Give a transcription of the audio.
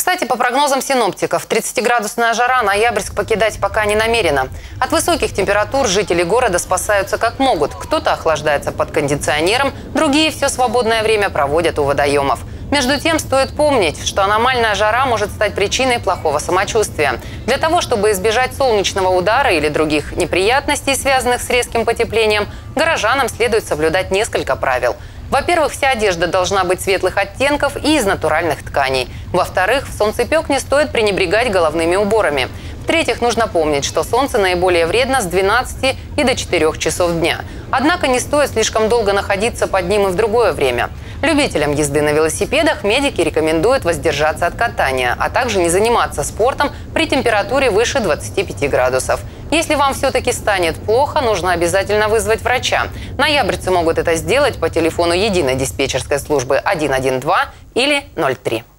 Кстати, по прогнозам синоптиков, 30-градусная жара Ноябрьск покидать пока не намерена. От высоких температур жители города спасаются как могут. Кто-то охлаждается под кондиционером, другие все свободное время проводят у водоемов. Между тем, стоит помнить, что аномальная жара может стать причиной плохого самочувствия. Для того, чтобы избежать солнечного удара или других неприятностей, связанных с резким потеплением, горожанам следует соблюдать несколько правил. Во-первых, вся одежда должна быть светлых оттенков и из натуральных тканей. Во-вторых, в солнцепек не стоит пренебрегать головными уборами. В-третьих, нужно помнить, что солнце наиболее вредно с 12 и до 4 часов дня. Однако не стоит слишком долго находиться под ним и в другое время. Любителям езды на велосипедах медики рекомендуют воздержаться от катания, а также не заниматься спортом при температуре выше 25 градусов. Если вам все-таки станет плохо, нужно обязательно вызвать врача. Ноябрьцы могут это сделать по телефону единой диспетчерской службы 112 или 03.